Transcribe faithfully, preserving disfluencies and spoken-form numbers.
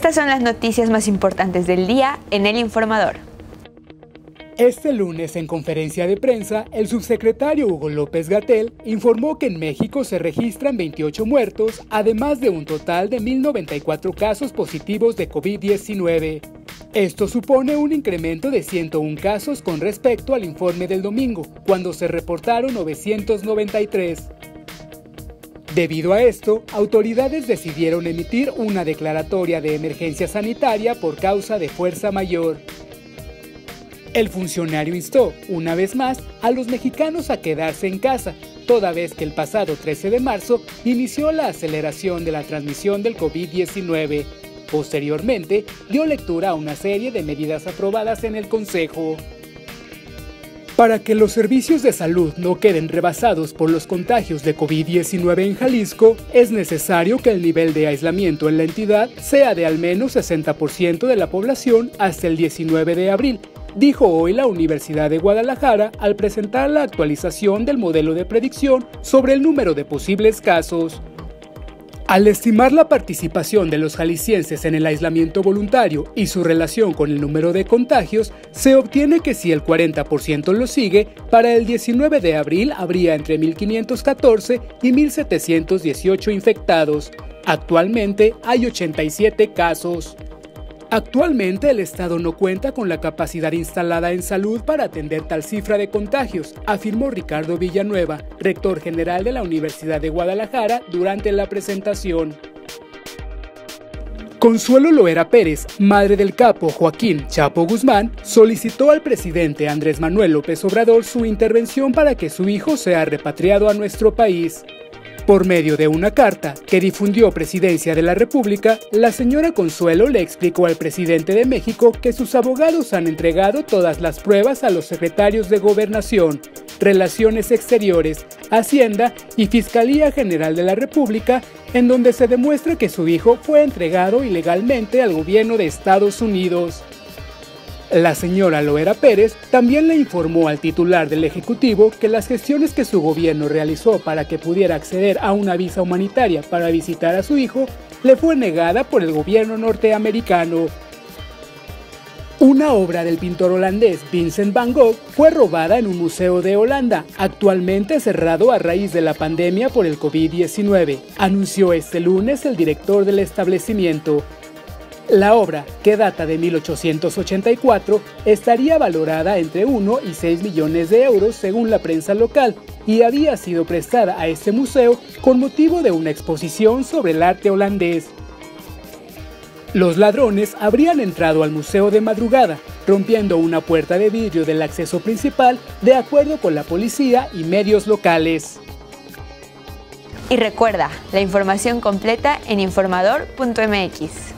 Estas son las noticias más importantes del día en El Informador. Este lunes, en conferencia de prensa, el subsecretario Hugo López-Gatell informó que en México se registran veintiocho muertos, además de un total de mil noventa y cuatro casos positivos de COVID diecinueve. Esto supone un incremento de ciento uno casos con respecto al informe del domingo, cuando se reportaron novecientos noventa y tres. Debido a esto, autoridades decidieron emitir una declaratoria de emergencia sanitaria por causa de fuerza mayor. El funcionario instó, una vez más, a los mexicanos a quedarse en casa, toda vez que el pasado trece de marzo inició la aceleración de la transmisión del COVID diecinueve. Posteriormente, dio lectura a una serie de medidas aprobadas en el Consejo. Para que los servicios de salud no queden rebasados por los contagios de COVID diecinueve en Jalisco, es necesario que el nivel de aislamiento en la entidad sea de al menos sesenta por ciento de la población hasta el diecinueve de abril, dijo hoy la Universidad de Guadalajara al presentar la actualización del modelo de predicción sobre el número de posibles casos. Al estimar la participación de los jaliscienses en el aislamiento voluntario y su relación con el número de contagios, se obtiene que si el cuarenta por ciento lo sigue, para el diecinueve de abril habría entre mil quinientos catorce y mil setecientos dieciocho infectados. Actualmente hay ochenta y siete casos. Actualmente el Estado no cuenta con la capacidad instalada en salud para atender tal cifra de contagios, afirmó Ricardo Villanueva, rector general de la Universidad de Guadalajara, durante la presentación. Consuelo Loera Pérez, madre del capo Joaquín Chapo Guzmán, solicitó al presidente Andrés Manuel López Obrador su intervención para que su hijo sea repatriado a nuestro país. Por medio de una carta que difundió Presidencia de la República, la señora Consuelo le explicó al presidente de México que sus abogados han entregado todas las pruebas a los secretarios de Gobernación, Relaciones Exteriores, Hacienda y Fiscalía General de la República, en donde se demuestra que su hijo fue entregado ilegalmente al gobierno de Estados Unidos. La señora Loera Pérez también le informó al titular del Ejecutivo que las gestiones que su gobierno realizó para que pudiera acceder a una visa humanitaria para visitar a su hijo le fue negada por el gobierno norteamericano. Una obra del pintor holandés Vincent van Gogh fue robada en un museo de Holanda, actualmente cerrado a raíz de la pandemia por el COVID diecinueve, anunció este lunes el director del establecimiento. La obra, que data de mil ochocientos ochenta y cuatro, estaría valorada entre uno y seis millones de euros según la prensa local y había sido prestada a este museo con motivo de una exposición sobre el arte holandés. Los ladrones habrían entrado al museo de madrugada, rompiendo una puerta de vidrio del acceso principal, de acuerdo con la policía y medios locales. Y recuerda, la información completa en informador punto m x.